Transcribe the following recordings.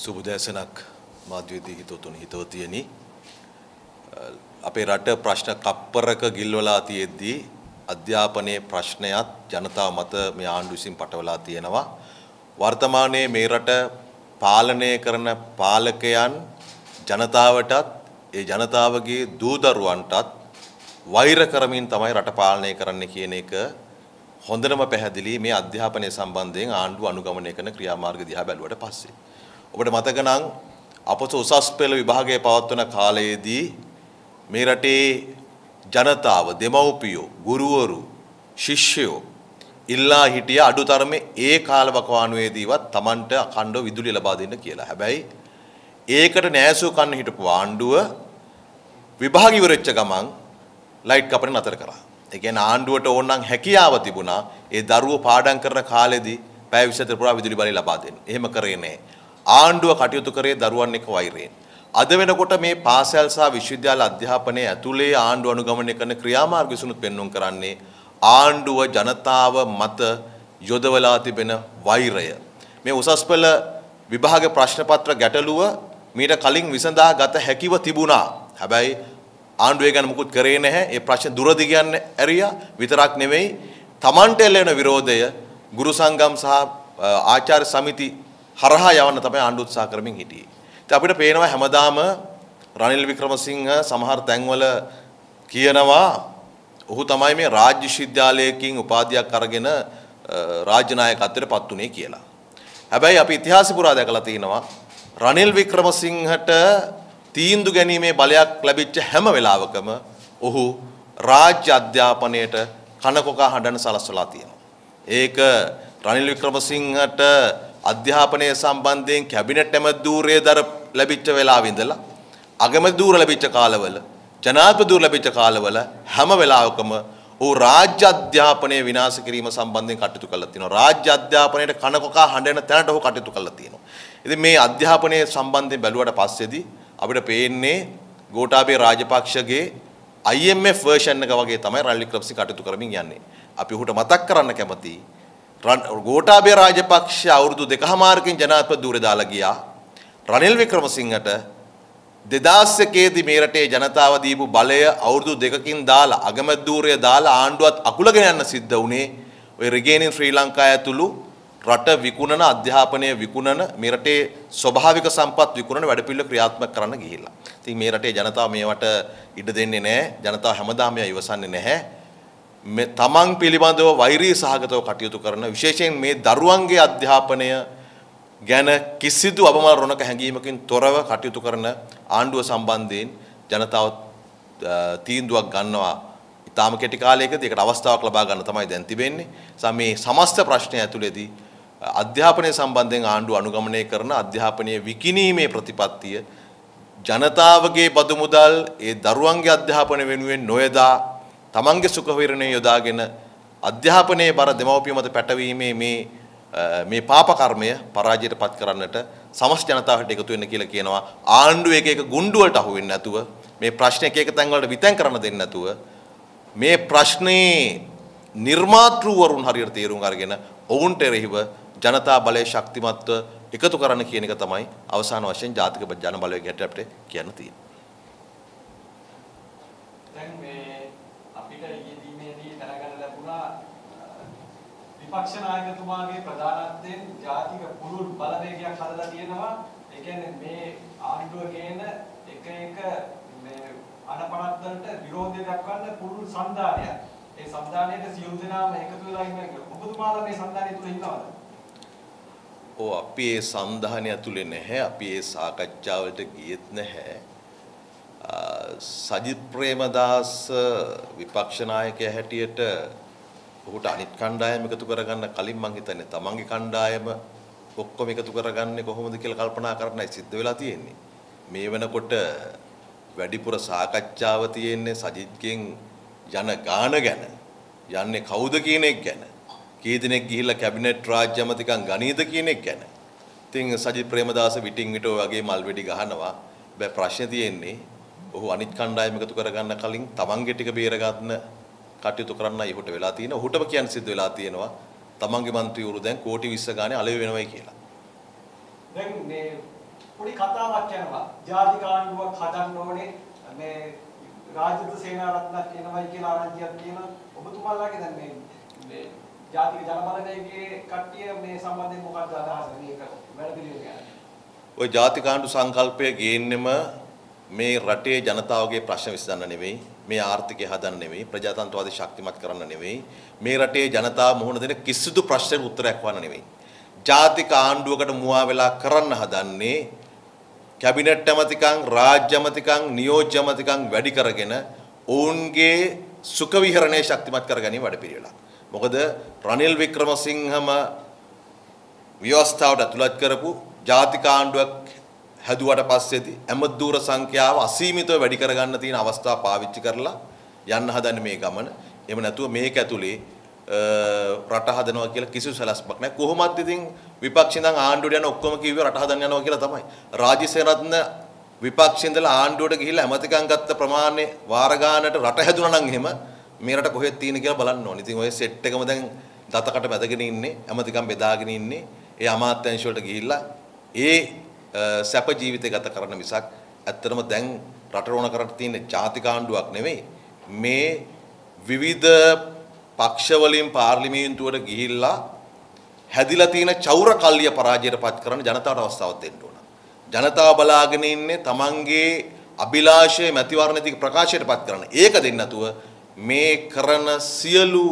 සුබදෑසනක් මාධ්‍යවේදී හිතවතුනි හිතවතියනි අපේ රට ප්‍රශ්න කප්පරක ගිල්වලා තියෙද්දී අධ්‍යාපනයේ ප්‍රශ්නයත් ජනතාව මත මේ ආණ්ඩුව විසින් පටවලා තියෙනවා වර්තමානයේ මේ රට පාලනය කරන පාලකයන් ජනතාවටත් ඒ ජනතාවගේ දූ දරුවන්ටත් වෛර කරමින් තමයි රට පාලනය කරන්න කියන එක හොඳටම පැහැදිලි මේ අධ්‍යාපනය සම්බන්ධයෙන් ආණ්ඩුව අනුගමනය කරන ක්‍රියාමාර්ග දිහා බැලුවට පස්සේ ඔබට මතක නම් අපොස උසස් පෙළ විභාගයේ පවත්වන කාලයේදී මේ රටේ ජනතාව දෙමව්පියෝ ගුරුවරු ශිෂ්‍යයෝ ඉල්ලා හිටිය අඩුතරමේ ඒ කාලවකවානුවේදීවත් Tamanට අඛණ්ඩව විදුලිය ලබා දෙන්න කියලා. හැබැයි ඒකට නෑසු කන්න හිටපු ආණ්ඩුව විභාග ඉවරෙච්ච ගමන් ලයිට් කපන නතර කරා. ඒ කියන්නේ ආණ්ඩුවට ඕනනම් හැකියාව තිබුණා ඒ දරුවෝ පාඩම් කරන කාලෙදී පැය 24 පුරා විදුලි බලය ලබා දෙන්න. එහෙම කරේ නෑ. ආණ්ඩුව කටයුතු කරේ දරුවන් එක්ක වෛරයෙන්. අද වෙනකොට මේ පාසල් සහ විශ්වවිද්‍යාල අධ්‍යාපනයේ ඇතුලේ ආණ්ඩුව අනුගමනය කරන ක්‍රියාමාර්ග විසුණුත් පෙන්වුම් කරන්නේ ආණ්ඩුව ජනතාව මත යොදවලා තිබෙන වෛරය. මේ උසස් පෙළ විභාග ප්‍රශ්න පත්‍ර ගැටලුව මීට කලින් විසඳා ගත හැකිව තිබුණා. හැබැයි ආණ්ඩුව ගැන මුකුත් කරේ නැහැ. ඒ ප්‍රශ්න දුර දිග යන්න ඇරියා විතරක් නෙවෙයි Tamanට එළෙන විරෝධය ගුරු සංගම් සහ ආචාර්ය සමිති හරහා යවන්න තමයි ආණ්ඩුව උත්සාහ කරමින් හිටියේ. ඉතින් අපිට පේනවා හැමදාම රනිල් වික්‍රමසිංහ සමහර තැන්වල කියනවා ඔහු තමයි මේ රාජ්‍ය විශ්වවිද්‍යාලයකින් උපාධියක් අරගෙන රාජ්‍ය නායකත්වයට පත් වුණේ කියලා. හැබැයි අපි ඉතිහාසය පුරා දැකලා තිනවා රනිල් වික්‍රමසිංහට තීන්දුව ගැනීමේ බලයක් ලැබිච්ච හැම වෙලාවකම ඔහු රාජ්‍ය අධ්‍යාපනයට කනකොකා හඬන සලස්වලා තියෙනවා. ඒක රනිල් වික්‍රමසිංහට අධ්‍යාපනය සම්බන්ධයෙන් කැබිනට් ඇමතිවරයෙක් ලැබිච්ච වෙලාවෙ ඉඳලා අගමැතිවරු ලැබිච්ච කාලවල ජනාධිපතිවරු ලැබිච්ච කාලවල හැම වෙලාවකම ਉਹ රාජ්‍ය අධ්‍යාපනය විනාශ කිරීම සම්බන්ධයෙන් කටයුතු කළා තියෙනවා. රාජ්‍ය අධ්‍යාපනයට කනකොකා හඬන තැනට ඔහු කටයුතු කළා තියෙනවා. ඉතින් මේ අධ්‍යාපනයේ සම්බන්ධයෙන් බැලුවට පස්සේදී අපිට පේන්නේ ගෝඨාභය රාජපක්ෂගේ IMF version එක වගේ තමයි රනිල් වික්‍රමසිංහ කටයුතු කරමින් යන්නේ. අපි ඔහුට මතක් කරන්න කැමතියි ගෝඨාභය රාජපක්ෂ අවුරුදු 2කමාරකින් ජනාධිපති ධූරය දාලා ගියා. රනිල් වික්‍රමසිංහට 2001 දී මේ රටේ ජනතාව දීපු බලය අවුරුදු 2කින් දාලා අගමැති ධූරය දාලා ආණ්ඩුවත් අකුලගෙන යන්න සිද්ධ වුණේ ඔය රිගේනින් ශ්‍රී ලංකා ඇතුළු රට විකුණන අධ්‍යාපනය විකුණන මේ රටේ ස්වභාවික සම්පත් විකුණන වැඩපිළිවෙල ක්‍රියාත්මක කරන්න ගිහිල්ලා. ඉතින් මේ රටේ ජනතාව මේවට ඉඩ දෙන්නේ නැහැ. ජනතාව හැමදාම මේවා ඉවසන්නේ නැහැ. මේ තමන් පිළිබඳව වෛරී සහගතව කටයුතු කරන විශේෂයෙන් මේ දරුවන්ගේ අධ්‍යාපනය ගැන කිසිදු අවමල් රොණක හැඟීමකින් තොරව කටයුතු කරන ආණ්ඩුව සම්බන්ධයෙන් ජනතාව තීන්දුවක් ගන්නවා. ඊටාම කෙටි කාලයකදී ඒකට අවස්ථාවක් ලබා ගන්න තමයි දැන් තිබෙන්නේ. මේ සමස්ත ප්‍රශ්නය ඇතුළේදී අධ්‍යාපනය සම්බන්ධයෙන් ආණ්ඩුව අනුගමනය කරන අධ්‍යාපනයේ විකිණීමේ ප්‍රතිපත්තිය ජනතාවගේ බදු මුදල් ඒ දරුවන්ගේ අධ්‍යාපනය වෙනුවෙන් නොයදා තමන්ගේ සුඛ විහරණය යොදාගෙන අධ්‍යාපනයේ බර දෙමව්පිය මත පැටවීමේ මේ පාප කර්මය පරාජයට පත් කරන්නට සමස්ත ජනතාවට එකතු වෙන්න කියලා කියනවා. ආණ්ඩුව එක ගුණ්ඩු වලට අහු වෙන්නේ නැතුව මේ ප්‍රශ්න එක තැන් වලට විතැන් කරන්න දෙන්නේ නැතුව මේ ප්‍රශ්නේ නිර්මාතෘවරුන් හරියට තේරුම් අරගෙන ඔවුන්ට එරෙහිව ජනතා බලය ශක්තිමත්ව එකතු කරන්න කියන එක තමයි අවසාන වශයෙන් ජාතික ජන බලය ගැට අපිට කියන්න තියෙන්නේ. දැන් මේ අපිට ඊයේදීමේදී දැනගන්න ලැබුණා විපක්ෂ නායකතුමාගේ ප්‍රධානත්වයෙන් ජාතික පුළුල් බලවේගයක් හදලා තියෙනවා. ඒ කියන්නේ මේ ආණ්ඩුව ගේන එක මේ අනපනත් වලට විරෝධය දක්වන්න පුළුල් සන්ධානයක්. ඒ සන්ධානයේ සියලු දෙනාම එකතු වෙලා ඉන්නේ. ඔබතුමාලා මේ සන්ධානය තුල ඉන්නවද? ඔව් අපි ඒ සන්ධානය ඇතුලේ නැහැ. අපි ඒ සාකච්ඡාවලට ගියෙත් නැහැ. සජිත් ප්‍රේමදාස විපක්ෂ නායකයා හැටියට ඔහුට අනිත් කණ්ඩායම එකතු කරගන්න කලින් මං හිතන්නේ තමන්ගේ කණ්ඩායම ඔක්කොම එකතු කරගන්නේ කොහොමද කියලා කල්පනා කරන්නයි සිද්ධ වෙලා තියෙන්නේ. මේ වෙනකොට වැඩිපුර සාකච්ඡාව තියෙන්නේ සජිත්ගෙන් යන ගාන ගැන. යන්නේ කවුද කියන එක ගැන. කී දෙනෙක් ගිහිල්ලා කැබිනට් රාජ්‍ය අමාත්‍යකම් ගනීද කියන එක ගැන. ඉතින් සජිත් ප්‍රේමදාස විටින් විට ඔය වගේ මල් වෙඩි ගහනවා. බෑ ප්‍රශ්නේ තියෙන්නේ ඔහු අනිත් කණ්ඩායම එකතු කරගන්න කලින් තමන්ගේ ටික බේර ගන්න කටයුතු කරන්නයි ඔහුට වෙලා තියෙන්නේ. ඔහුටම කියන්න සිද්ධ වෙලා තියෙනවා තමන්ගේ മന്ത്രിවරු දැන් කෝටි 20 ගානේ අලෙවි වෙනවයි කියලා. දැන් මේ පොඩි කතාවක් යනවා. ජාතික ආණ්ඩුවක් හදන්න ඕනේ. මේ රාජ්‍යත සේනාරත්නක් එනවයි කියලා ආරංචියක් තියෙනවා. ඔබතුමාලාගේ දැන් මේ ජාතික ජනබලවේගයේ කට්ටිය මේ සම්බන්ධයෙන් මොකක්ද අදහස? මේක වැඩ පිළිවෙල ගැන. ඔය ජාතික ආණ්ඩු සංකල්පය ගේන්නෙම මේ රටේ ජනතාවගේ ප්‍රශ්න විසඳන්න නෙවෙයි, මේ ආර්ථිකය හදන්න නෙවෙයි, ප්‍රජාතන්ත්‍රවාදී ශක්තිමත් කරන්න නෙවෙයි, මේ රටේ ජනතාව මුහුණ දෙන කිසිදු ප්‍රශ්නකට උත්තරයක් හොයන්න නෙවෙයි. ජාතික ආණ්ඩුවකට මුවා වෙලා කරන්න හදන්නේ කැබිනට් ඇමතිකම්, රාජ්‍ය ඇමතිකම්, නියෝජ්‍ය ඇමතිකම් වැඩි කරගෙන ඔවුන්ගේ සුඛ විහරණය ශක්තිමත් කරගැනීම වැඩපිළිවෙලක්. මොකද රනිල් වික්‍රමසිංහම ව්‍යවස්ථාවට ඇතුළත් කරපු ජාතික ආණ්ඩුවක් හැදුවට පස්සේදී ඇමතුර සංඛ්‍යාව අසීමිතව වැඩි කරගන්න තියෙන අවස්ථාව පාවිච්චි කරලා යන්න හදන්නේ මේ ගමන. එහෙම නැතුව මේක ඇතුලේ රට හදනවා කියලා කිසිදු සැලැස්මක් නැහැ. කොහොමද ඉතින් විපක්ෂ ඉඳන් ආණ්ඩුවට යන ඔක්කොම කිව්වේ රට හදන්න යනවා කියලා තමයි. රාජ්‍යසේනරත්න විපක්ෂ ඉඳලා ආණ්ඩුවට ගිහිල්ලා ඇමතිකම් ගත්ත ප්‍රමාණය වාර ගානට රට හැදුනා නම් එහෙම මේ රට කොහෙද තියෙන කියලා බලන්න ඕනේ. ඉතින් ඔය සෙට් එකම දැන් දතකට බැදගෙන ඉන්නේ, ඇමතිකම් බෙදාගෙන ඉන්නේ. ඒ අමාත්‍යාංශ වලට ගිහිල්ලා ඒ සැප ජීවිතය ගත කරන මිසක් ඇත්තටම දැන් රට රෝණ කරට තියෙන ජාතික ආණ්ඩුවක් නෙවෙයි. මේ විවිධ පක්ෂ වලින් පාර්ලිමේන්තුවට ගිහිල්ලා හැදිලා තියෙන චෞර කල්ලිය පරාජයට පත් කරන ජනතාවට අවස්ථාවක් දෙන්න ඕන. ජනතාව බලාගෙන ඉන්නේ තමන්ගේ අභිලාෂයේ මැතිවරණදී ප්‍රකාශයට පත් කරන. ඒක දෙන්න නැතුව මේ කරන සියලු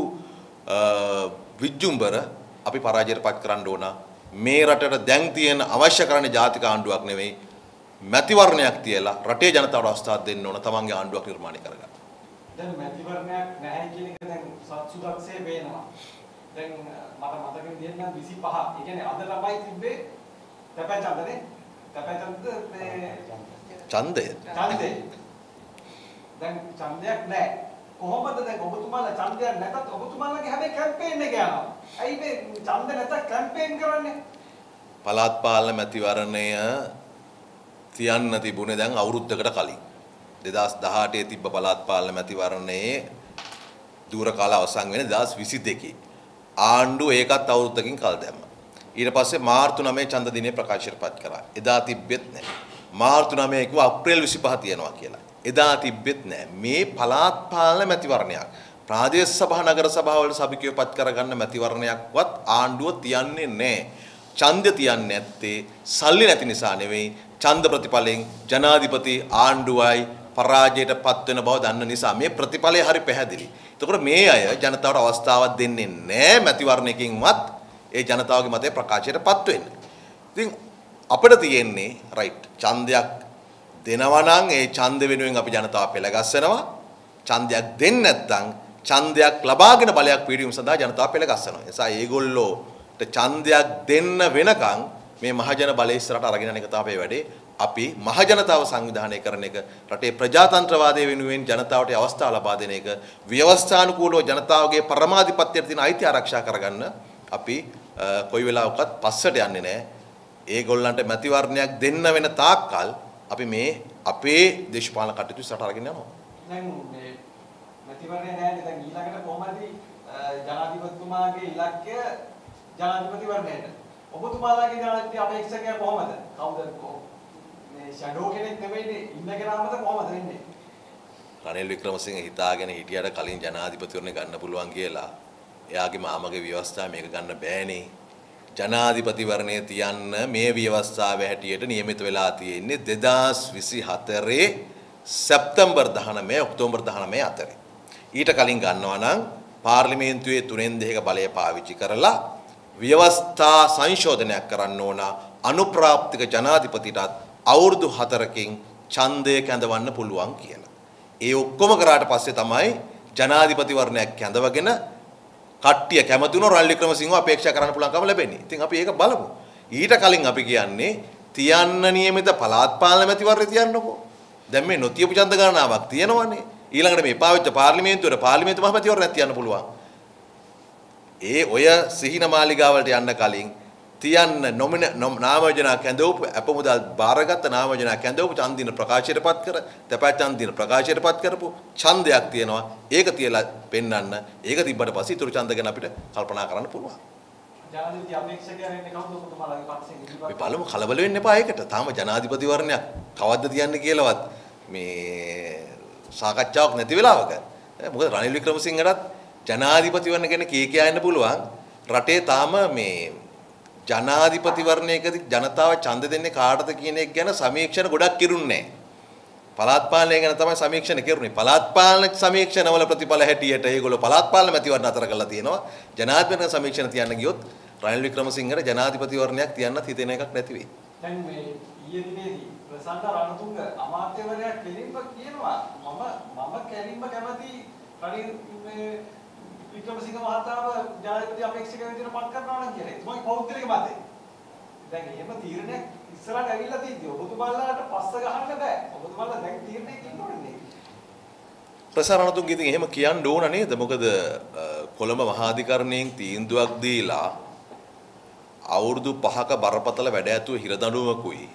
විජ්ජුම්බර අපි පරාජයට පත් කරන්න ඕන. මේ රටට දැන් තියෙන අවශ්‍ය කරන ජාතික ආණ්ඩුවක් නෙවෙයි, මැතිවරණයක් තියලා රටේ ජනතාවට අවස්ථාවක් දෙන්න ඕන තමන්ගේ ආණ්ඩුවක් නිර්මාණය කරගන්න. දැන් මැතිවරණයක් නැහැ කියන එක දැන් සත්සුදක්සේ වෙනවා. දැන් මට මතක විදිහට නම් 25. ඒ කියන්නේ අද ළමයි තිබ්බේ තැපැචන්දනේ. තැපැචන්ද මේ ඡන්දය. දැන් ඡන්දයක් නැහැ. කොහොමද දැන් ඔබතුමාලා ඡන්දයක් නැතත් ඔබතුමාලාගේ හැබැයි කැම්පේන් එක යනවා. ඇයි මේ ඡන්ද නැතත් කැම්පේන් කරන්නේ? පළාත් පාලන මැතිවරණය තියන්න තිබුණේ දැන් අවුරුද්දකට කලින්. 2018 තිබ්බ පළාත් පාලන මැතිවරණයේ දුර කාල අවසන් වෙන 2022. ආණ්ඩුව ඒකත් අවුරුද්දකින් කල් දැම්මා. ඊට පස්සේ මාර්තු 9 ඡන්ද දිනේ ප්‍රකාශයටපත් කරා. එදා තිබ්බෙත් නැහැ. මාර්තු 9 කිව්වා අප්‍රේල් 25 තියනවා කියලා. එදා තිබ්බෙත් නැහැ. මේ පළාත් පාලන මැතිවරණයක් ප්‍රාදේශ සභා නගර සභා වල සභිකයෝපත් කරගන්න මැතිවරණයක්වත් ආණ්ඩුව තියන්නේ නැහැ. ඡන්ද තියන්නේ නැත්තේ සල්ලි නැති නිසා නෙවෙයි. ඡන්ද ප්‍රතිඵලයෙන් ජනාධිපති ආණ්ඩුවයි පරාජයට පත් වෙන බව දන්න නිසා මේ ප්‍රතිඵලය හරි පැහැදිලි. එතකොට මේ අය ජනතාවට අවස්ථාවක් දෙන්නේ නැහැ මැතිවරණයකින්වත් ඒ ජනතාවගේ මතය ප්‍රකාශයටපත් වෙන්න. ඉතින් අපිට තියෙන්නේ රයිට් ඡන්දයක් දෙනවා නම් ඒ ඡන්ද වෙනුවෙන් අපි ජනතාව පෙළගස්සනවා. ඡන්දයක් දෙන්නේ නැත්නම් ඡන්දයක් ලබාගෙන බලයක් පීඩීම සඳහා ජනතාව පෙළගස්සනවා. ඒ නිසා ඒගොල්ලෝට ඡන්දයක් දෙන්න වෙනකන් මේ මහජන බලය ඉස්සරහට අරගෙන යන එක තමයි වැඩේ. අපි මහජනතාව සංවිධානය කරන එක, රටේ ප්‍රජාතන්ත්‍රවාදය වෙනුවෙන් ජනතාවට අවස්ථාව ලබා දෙන එක, ව්‍යවස්ථානුකූලව ජනතාවගේ පරමාධිපත්‍යයට තියෙන අයිතිය ආරක්ෂා කරගන්න අපි කොයි වෙලාවකත් පස්සට යන්නේ නැහැ. ඒගොල්ලන්ට මැතිවරණයක් දෙන්න වෙන තාක්කල් අපි මේ අපේ දේශපාලන කටයුතු ඉස්සරහට අරගෙන යනවා. දැන් මේ මැතිවරණය නැහැ. දැන් ඊළඟට කොහොමද ජනාධිපතිතුමාගේ ඉලක්කය ජනාධිපතිවරණයට? ඔබතුමාලාගේ ජනාධිපති අපේක්ෂකයා කොහොමද? කවුද? මේ ෂැඩෝ කෙනෙක් නෙවෙයිනේ, ඉන්න කෙනාමද කොහොමද වෙන්නේ? රනිල් වික්‍රමසිංහ හිතාගෙන හිටියට කලින් ජනාධිපතිවරණය ගන්න පුළුවන් කියලා. එයාගේ මාමගේ ව්‍යවස්ථාව මේක ගන්න බෑනේ. ජනාධිපතිවරණය තියන්න මේ ව්‍යවස්ථාව හැටියට නියමිත වෙලා තියෙන්නේ 2024 සැප්තැම්බර් 19 ඔක්තෝබර් 19 අතරේ. ඊට කලින් ගන්නවා නම් පාර්ලිමේන්තුවේ 3/2 බලය පාවිච්චි කරලා ව්‍යවස්ථා සංශෝධනයක් කරන්න ඕන. අනුප්‍රාප්තික ජනාධිපතිටත් අවුරුදු 4කින් ඡන්දය කැඳවන්න පුළුවන් කියලා. ඒ ඔක්කොම කරාට පස්සේ තමයි ජනාධිපතිවරණයක් කැඳවගෙන කට්ටිය කැමති වුණා රනිල් වික්‍රමසිංහව අපේක්ෂා කරන්න පුළුවන්කම ලැබෙන්නේ. ඉතින් අපි ඒක බලමු. ඊට කලින් අපි කියන්නේ තියන්න නියමිත පළාත් පාලන මැතිවරණය තියන්නකෝ. දැන් මේ නොතියපු ඡන්ද ගණනාවක් තියෙනවනේ. ඊළඟට මේ පාවිච්චි පාර්ලිමේන්තුවේ පාර්ලිමේන්තු මහමැතිවරණයක් තියන්න පුළුවන්. ඒ ඔය සිහින මාලිගාවලට යන්න කලින් තියන්න නාම යෝජනා කැඳවපු අපමුදල් බාරගත් නාම යෝජනා කැඳවපු ඡන්දින ප්‍රකාශයටපත් කර තැපැච්චන්දින ප්‍රකාශයටපත් කරපු ඡන්දයක් තියෙනවා. ඒක තියලා පෙන්වන්න. ඒක තිබ්බට පස්සේ ඊටු ඡන්ද ගැන අපිට කල්පනා කරන්න පුළුවන්. ජනාධිපති අපේක්ෂකයා වෙන්නේ කවුද ඔබතුමාලාගේ පක්ෂයෙන් ඉදිරිපත්? මේ බලමු කලබල වෙන්න එපා ඒකට. තාම ජනාධිපතිවරණයක් කවද්ද තියන්නේ කියලාවත් මේ සාකච්ඡාවක් නැති වෙලාවක. මොකද රනිල් වික්‍රමසිංහටත් ජනාධිපතිවරණ ගැන කීකියා යන්න පුළුවන්. රටේ තාම මේ ජනාධිපතිවරණයකදී ජනතාව ඡන්ද දෙන්නේ කාටද කියන එක ගැන සමීක්ෂණ ගොඩක් කිරුන්නේ නැහැ. පළාත් පාලනය ගැන තමයි සමීක්ෂණ කෙරුණේ. පළාත් පාලන සමීක්ෂණවල ප්‍රතිඵල හැටියට ඒගොල්ලෝ පළාත් පාලන මැතිවරණ අතර කරලා තියෙනවා. ජනාධිපති සමීක්ෂණ තියන්න ගියොත් රනිල් වික්‍රමසිංහට ජනාධිපතිවරණයක් තියන්නත් හිතෙන එකක් නැති වෙයි. දැන් මේ ඊයේ දිනේදී ප්‍රසන්න රණතුංග අමාත්‍යවරයා කෙලින්ම කියනවා මම කෙලින්ම කැමති රනිල් මේ වික්‍රමසිංහ මහතාව ජනාධිපති අපේක්ෂකව විදිහට පත් කරනවා නම් කියලා. ඒක මගේ පෞද්ගලික මතය. දැන් එහෙම තීරණයක් ඉස්සරහට ඇවිල්ලා තියෙද්දි ඔබතුමාලාට පස්ස ගහන්න බෑ. ඔබතුමාලා දැන් තීරණයක ඉන්න ඕනේ. ප්‍රසාරණතුංග ඉතින් එහෙම කියන්න ඕන නේද? මොකද කොළඹ මහාධිකරණයෙන් තීන්දුවක් දීලා අවුරුදු 5ක බරපතල වැඩ ඇතුව හිරදඬුවමකුයි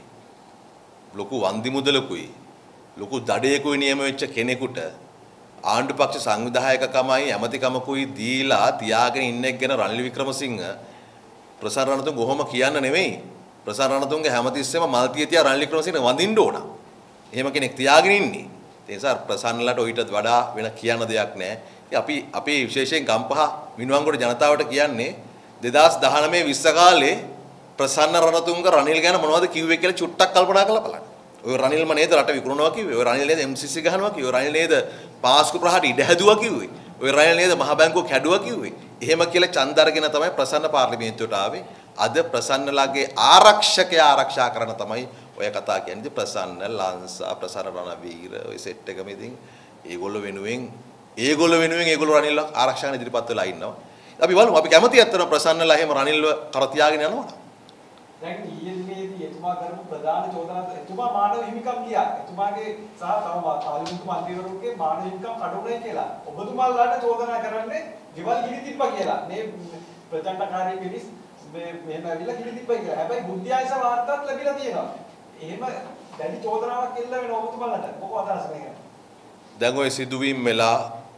ලොකු වන්දි මුදලකුයි ලොකු දඩයකුයි නියම වෙච්ච කෙනෙකුට ආණ්ඩු පක්ෂ සංවිධායකකමයි ඇමතිකමකුයි දීලා තියාගෙන ඉන්න එක ගැන රනිල් වික්‍රමසිංහ ප්‍රසාරණතුංග කොහොම කියන්න නෙමෙයි. ප්‍රසාරණතුංග හැමතිස්සෙම මල්තිය තියා රනිල් වික්‍රමසිංහ වඳින්න ඕන. එහෙම කෙනෙක් තියාගෙන ඉන්නේ. ඒ නිසා ප්‍රසන්නලට ඔయితත් වඩා වෙන කියන්න දෙයක් නැහැ. අපි විශේෂයෙන් ගම්පහ මිනුවන්ගොඩ ජනතාවට කියන්නේ 2019 20 කාලේ ප්‍රසන්න රණතුංග රනිල් ගැන මොනවද කිව්වේ කියලා චුට්ටක් කල්පනා කරලා බලන්න. ඔය රනිල්ම නේද රට විකුණනවා කිව්වේ. ඔය රනිල් නේද MCC ගහනවා කිව්වේ. ඔය රනිල් නේද පාස්කු ප්‍රහාට ඉඩ හැදුවා කිව්වේ. ඔය රනිල් නේද මහ බැංකුව කැඩුවා කිව්වේ. එහෙම කියලා ඡන්ද අරගෙන තමයි ප්‍රසන්න පාර්ලිමේන්තුවට ආවේ. අද ප්‍රසන්නලාගේ ආරක්ෂකයා ආරක්ෂා කරන තමයි ඔය කතා කියන්නේ. ඉතින් ප්‍රසන්න ලංසා ප්‍රසන්න රණවීර ඔය සෙට් එකම ඉතින් ඒගොල්ලෝ වෙනුවෙන් ඒගොල්ලෝ රනිල්ව ආරක්ෂා කරන ඉදිරිපත් වෙලා ඉන්නවා. අපි බලමු අපි කැමති අත්තර ප්‍රසන්නලා එහෙම රනිල්ව කර තියාගෙන යනවා. දැන් ඊයේ දිනේදී එතුමා කරපු ප්‍රධාන චෝදනාව එතුමා මානව හිමිකම් ගියා. එතුමාගේ සහ තම පාර්ලිමේන්තු මන්ත්‍රීවරුන්ගේ මානව හිමිකම් කඩුනේ කියලා. ඔබතුමාලාට චෝදනා කරන්නේ ගෙවල් ගිනි තිබ්බා කියලා. මේ ප්‍රචණ්ඩකාරී පිරිස් මෙහෙම ඇවිල්ලා ගිනි තිබ්බා කියලා. හැබැයි බුද්ධායස වාර්තාත් ලැබිලා තියෙනවා. එහෙම දැඩි චෝදනාවක් එල්ල වෙන ඔබතුමාලාට මොකද අදහස මේක? දැන් ওই සිදුවීම් වෙලා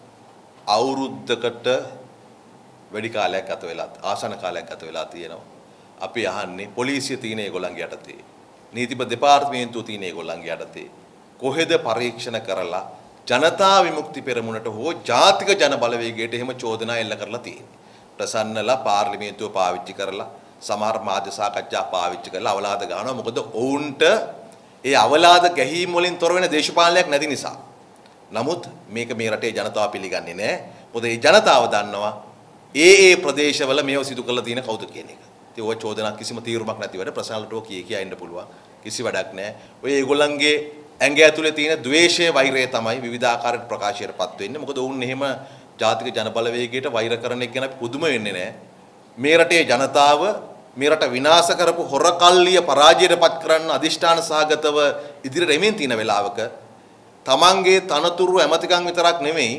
අවුරුද්දකට වැඩි කාලයක් ගත වෙලා ආසන්න කාලයක් ගත වෙලා තියෙනවා. අපි අහන්නේ පොලිසිය තියෙන ඒගොල්ලන්ගේ යටතේ. නීතිපති දෙපාර්තමේන්තුව තියෙන ඒගොල්ලන්ගේ යටතේ. කොහෙද පරීක්ෂණ කරලා ජනතා විමුක්ති පෙරමුණට හෝ ජාතික ජන බලවේගයට එහෙම චෝදනා එල්ල කරලා තියෙන්නේ. ප්‍රසන්නලා පාර්ලිමේන්තුව පාවිච්චි කරලා සමහර මාධ්‍ය සාකච්ඡා පාවිච්චි කරලා අවලාද ගන්නවා. මොකද ඔවුන්ට ඒ අවලාද ගැහිම් වලින් තොර වෙන දේශපාලනයක් නැති නිසා. නමුත් මේක මේ රටේ ජනතාව පිළිගන්නේ නැහැ. මොකද මේ ජනතාව දන්නවා ඒ ප්‍රදේශවල මේව සිදු කරලා තියෙන කවුද කියන එක. ඉතින් ඔය චෝදනා කිසිම තීරුමක් නැති වැඩ ප්‍රසන්නලට ඔය කියා ඉන්න පුළුවන්. කිසි වැඩක් නැහැ. ඔය ඒගොල්ලන්ගේ ඇඟ ඇතුලේ තියෙන ද්වේෂය වෛරය තමයි විවිධාකාරයට ප්‍රකාශයටපත් වෙන්නේ. මොකද ඔවුන් එහෙම ජාතික ජන බලවේගයට වෛර කරන එක ගැන පුදුම වෙන්නේ නැහැ. මේ රටේ ජනතාව මේ රට විනාශ කරපු හොරකල්ලිය පරාජයටපත් කරන්න අදිෂ්ඨාන සහගතව ඉදිරියට එමින් තියෙන වෙලාවක තමන්ගේ තනතුරු ඇමතිකම් විතරක් නෙමෙයි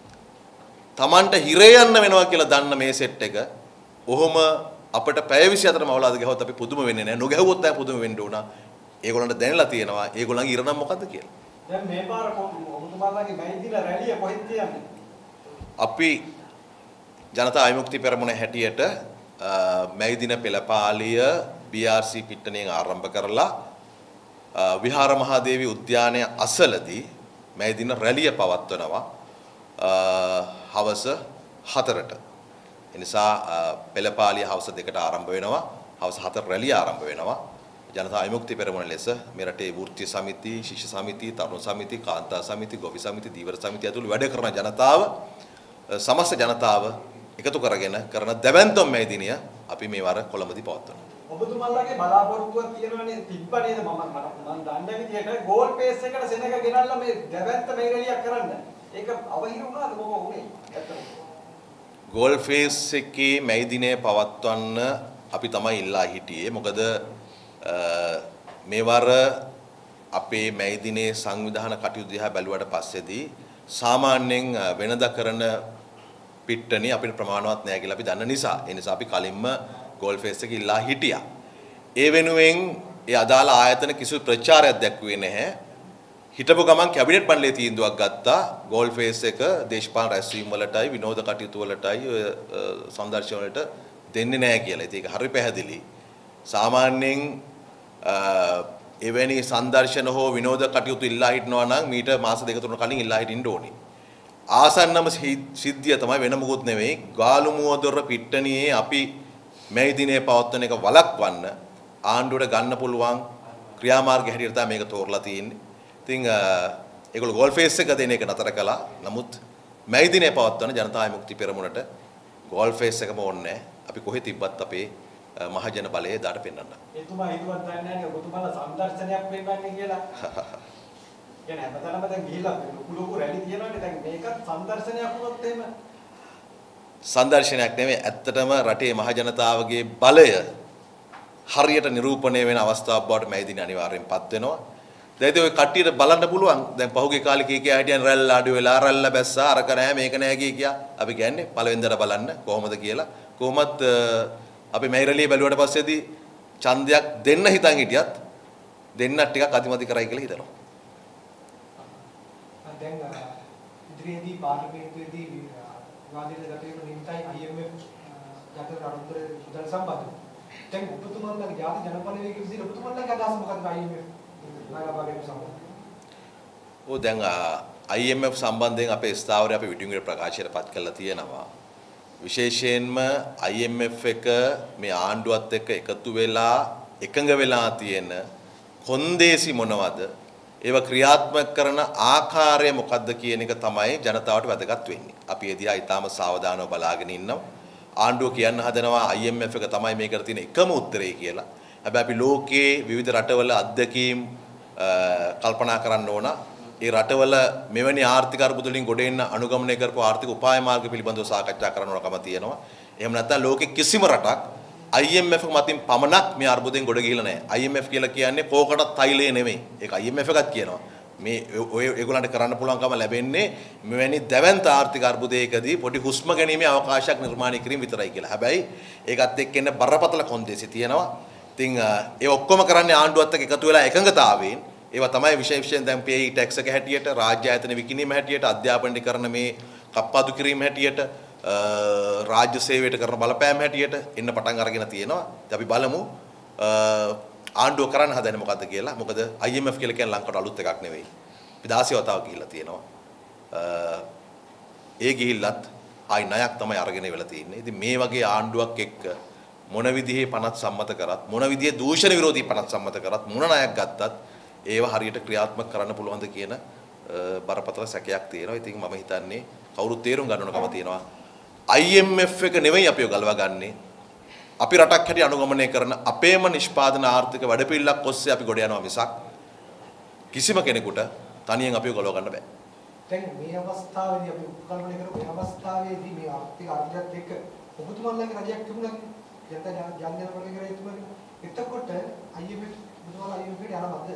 තමන්ට හිරේ යන්න වෙනවා කියලා දන්න මේ සෙට් එක ඔහොම අපිට පැය 24ම අවලාද ගහුවත් අපි පුදුම වෙන්නේ නැහැ. නොගහුවොත් තමයි පුදුම වෙන්න උනා. ඒගොල්ලන්ට දැනලා තියෙනවා ඒගොල්ලන්ගේ ඉරණම් මොකද්ද කියලා. දැන් මේ පාර ඔබතුමාලාගේ මැයිදින රැළිය කොහෙද තියන්නේ? අපි ජනතා විමුක්ති පෙරමුණ හැටියට මැයිදින පෙළපාලිය BRC පිට්ටනියෙන් ආරම්භ කරලා විහාර මහදේවි උද්‍යානය අසලදී මැයිදින රැළිය පවත්වනවා හවස 4ට. එනිසා පෙළපාලිය හවස 2ට ආරම්භ වෙනවා. හවස 4 රැළිය ආරම්භ වෙනවා. ජනතා විමුක්ති පෙරමුණ ලෙස මේ රටේ වෘත්තීය සමිති, ශිෂ්‍ය සමිති, තරුණ සමිති, කාන්තා සමිති, ගොවි සමිති, දීවර සමිති ඇතුළු වැඩ කරන ජනතාව සමස්ත ජනතාව එකතු කරගෙන කරන දැවැන්තම් මේ දිනය අපි මේ වර කොළඹදී පවත්වනවා. ඔබතුමාලාගේ බලාපොරොත්තුවක් තියෙනවනේ තිබ්බ නේද? මම දන්න විදියට ගෝල් පේස් එකට සෙනග ගෙනල්ලා මේ දැවැන්ත මේ රැළියක් කරන්න. ඒක අවහිර වුණාද මොකෝ උනේ? ඇත්තටම ගෝල් ෆේස් එකේ මේ දිනේ පවත්වන්න අපි තමයි ඉල්ලා හිටියේ. මොකද මේවර අපේ මේ දිනේ සංවිධාන කටයුතු දිහා බැලුවට පස්සේදී සාමාන්‍යයෙන් වෙනදා කරන පිට්ටනිය අපිට ප්‍රමාණවත් නැහැ කියලා අපි දන්න නිසා ඒ නිසා අපි කලින්ම ගෝල් ෆේස් එක ඉල්ලා හිටියා. ඒ වෙනුවෙන් ඒ අදාළ ආයතන කිසිදු ප්‍රචාරයක් දැක්ුවේ නැහැ. හිටපු ගමන් කැබිනට් මණ්ඩලයේ තීන්දුවක් ගත්තා ගෝල් ෆේස් එක දේශපාලන රැස්වීම් වලටයි විනෝද කටයුතු වලටයි සංදර්ශන වලට දෙන්නේ නැහැ කියලා. ඉතින් ඒක හරි පැහැදිලි. සාමාන්‍යයෙන් එවැනි සංදර්ශන හෝ විනෝද කටයුතු ඉල්ලා හිටනවා නම් මීට මාස දෙක තුනක කලින් ඉල්ලා හිටින්න ඕනේ. ආසන්නම සිද්ධිය තමයි වෙන මොකුත් නෙවෙයි. ගාලු මුවදොර පිට්ටනියේ අපි මේ දිනේ පවත්වන එක වළක්වන්න ආණ්ඩුවට ගන්න පුළුවන් ක්‍රියාමාර්ග හැටියට තමයි මේක තෝරලා තියෙන්නේ. ඉතින් ඒගොල්ලෝ ගෝල් ෆේස් එක දෙන එක නතර කළා. නමුත් මේ දිනේ පවත්වන ජනතා විමුක්ති පෙරමුණට ගෝල් ෆේස් එකම ඕනේ නැහැ. අපි කොහෙ තිබ්බත් අපේ මහජන බලයේ දාට පෙන්වන්න. එතුමා හිතුවත් දන්නේ නැහැ ඔබතුමාලා සංදර්ශනයක් වෙන්නන්නේ කියලා. කියන්නේ හැමතැනම දැන් ගිහිල්ලා ලොකු රැලි තියෙනවානේ දැන් මේකත් සංදර්ශනයක් වුණොත් එහෙම සංදර්ශනයක් නෙමෙයි ඇත්තටම රටේ මහ ජනතාවගේ බලය හරියට නිරූපණය වෙන අවස්ථාවක් බවට මේ දින අනිවාර්යෙන්පත් වෙනවා. දැන් ඔය කට්ටියට බලන්න පුළුවන් දැන් පහුගිය කාලේ කී හිටියන් රැල්ල අඩු වෙලා රැල්ල බැස්සා අරක නැහැ මේක නැහැ කිය අපි කියන්නේ පළවෙනිදට බලන්න කොහොමද කියලා. කොහොමත් අපි මේ රැළිය බැලුවට පස්සේදී ඡන්දයක් දෙන්න හිතන් හිටියත් දෙන්නත් ටිකක් අතිමදි කරයි කියලා හිතනවා. දැන් ඉදිරියේදී පාර්ලිමේන්තුවේදී විවාදිත ගැටලු නිමිතයි IMF ගැටලු අනුතර මුදල් සම්බන්ධව. දැන් ඔබතුමාලගේ ජාති ජනපලවේගයේ විදිහට ඔබතුමාලගේ අදහස මොකක්ද IMF නායකවගේ සම්බන්ධව? ඔව් දැන් IMF සම්බන්ධයෙන් අපේ ස්ථාවරය අපි විටින් ප්‍රකාශයට පත් කරලා තියෙනවා. විශේෂයෙන්ම IMF එක මේ ආණ්ඩුවත් එක්ක එකතු වෙලා එකඟ වෙලා තියෙන කොන්දේසි මොනවද? ඒව ක්‍රියාත්මක කරන ආකාරය මොකක්ද කියන එක තමයි ජනතාවට වැදගත් වෙන්නේ. අපි ඒ දිහා ඊටාම සාවධානව බලාගෙන ඉන්නවා. ආණ්ඩුව කියන්න හදනවා IMF එක තමයි මේකට තියෙන එකම උත්තරේ කියලා. හැබැයි අපි ලෝකයේ විවිධ රටවල අත්දැකීම් කල්පනා කරන්න ඕන. ඒ රටවල මෙවැනි ආර්ථික අර්බුද වලින් ගොඩ එන්න අනුගමනය කරපු ආර්ථික උපාය මාර්ග පිළිබඳව සාකච්ඡා කරන්න ඕනකම තියෙනවා. එහෙම නැත්නම් ලෝකෙ කිසිම රටක් IMF මතින් පමණක් මේ අර්බුදෙන් ගොඩ ගිහිලා නැහැ. IMF කියලා කියන්නේ කෝකටත් තෛලය නෙමෙයි. ඒක IMF එකත් කියනවා. මේ ඔය ඒගොල්ලන්ට කරන්න පුළුවන්කම ලැබෙන්නේ මෙවැනි දැවැන්ත ආර්ථික අර්බුදයකදී පොඩි හුස්ම ගැනීමේ අවකාශයක් නිර්මාණය කිරීම විතරයි කියලා. හැබැයි ඒකත් එක්ක එන්න බරපතල කොන්දේසි තියෙනවා. ඉතින් ඒ ඔක්කොම කරන්නේ ආණ්ඩුවත් එක්ක එකතු වෙලා එකඟතාවයෙන් ඒවා තමයි විශේෂයෙන් දැන් PAYE ටැක්ස් එක හැටියට රාජ්‍ය ආයතන විකිණීම හැටියට අධ්‍යාපනීකරණ මේ කප්පාදු කිරීම හැටියට රාජ්‍ය සේවයට කරන බලපෑම හැටියට එන්න පටන් අරගෙන තියෙනවා. ඉතින් අපි බලමු ආණ්ඩුව කරන්න හදන්නේ මොකද්ද කියලා. මොකද IMF කියලා කියන්නේ ලංකාවට අලුත් එකක් නෙවෙයි. අපි 16 වතාවක් ගිහිල්ලා තියෙනවා. ඒ ගිහිල්ලත් ආයි ණයක් තමයි අරගෙන වෙලා තියෙන්නේ. ඉතින් මේ වගේ ආණ්ඩුවක් එක්ක මොන විදිහේ පනත් සම්මත කරත් මොන විදිහේ දූෂණ විරෝධී පනත් සම්මත කරත් මොන ණයක් ගත්තත් ඒව හරියට ක්‍රියාත්මක කරන්න පුළුවන්ද කියන බරපතල සැකයක් තියෙනවා. ඉතින් මම හිතන්නේ කවුරුත් තේරුම් ගන්න ඕනකම තියෙනවා. IMF එක නෙවෙයි අපිව ගලවා ගන්නේ. අපි රටක් හැටියට අනුගමනය කරන අපේම නිෂ්පාදන ආර්ථික වැඩපිළිවෙලක් ඔස්සේ අපි ගොඩ යනවා මිසක් කිසිම කෙනෙකුට තනියෙන් අපිව ගලව ගන්න බෑ. දැන් මේ අවස්ථාවේදී අපි උපකල්පනය කරපු මේ අවස්ථාවේදී මේ ආර්ථික අර්බුදයත් එක්ක ඔබතුමාලගේ රජයක් තිබුණා කියන්නේ ජනතා ජනපලවේගයේ තිබුණා. එතකොට IMF ඔබතුමාලා IMF එකට යනවද?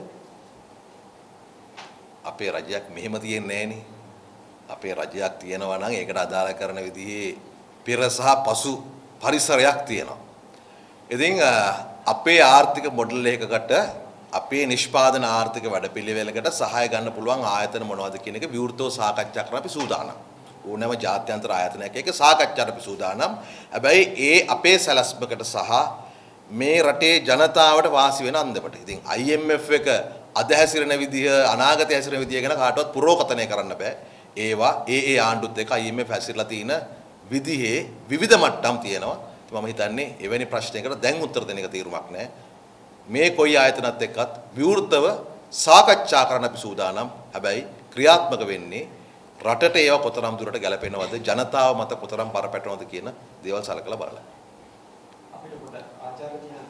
අපේ රජයක් මෙහෙම තියෙන්නේ නැහනේ. අපේ රජයක් තියෙනවා නම් ඒකට අදාළ කරන විදිහේ පෙර සහ පසු පරිසරයක් තියෙනවා. ඉතින් අපේ ආර්ථික මොඩල් එකකට අපේ නිෂ්පාදන ආර්ථික වැඩපිළිවෙලකට සහාය ගන්න පුළුවන් ආයතන මොනවද කියන එක විවෘතව සාකච්ඡා කරන්න අපි සූදානම්. ඕනෑම ජාත්‍යන්තර ආයතනයක එක සාකච්ඡාට අපි සූදානම්. හැබැයි ඒ අපේ සැලැස්මකට සහ මේ රටේ ජනතාවට වාසි වෙන අන්දමට. ඉතින් IMF එක අද හැසිරෙන විදිය අනාගතය හැසිරෙන විදිය ගැන කාටවත් පුරෝකතනය කරන්න බෑ. ඒවා ඒ ආණ්ඩුත් එක්ක IMF හැසිරලා තියෙන විදිහේ විවිධ මට්ටම් තියෙනවා. මම හිතන්නේ එවැනි ප්‍රශ්නයකට දැන් උත්තර දෙන්න එක තීරුමක් නැහැ. මේ කොයි ආයතනත් එක්කත් විවෘතව සාකච්ඡා කරන්න අපි සූදානම්. හැබැයි ක්‍රියාත්මක වෙන්නේ රටට ඒවා කොතරම් දුරට ගැලපෙනවද ජනතාව මත කොතරම් බරපැටෙනවද කියන දේවල් සලකලා බලලා. අපිට පොඩ්ඩක් ආචාර්ය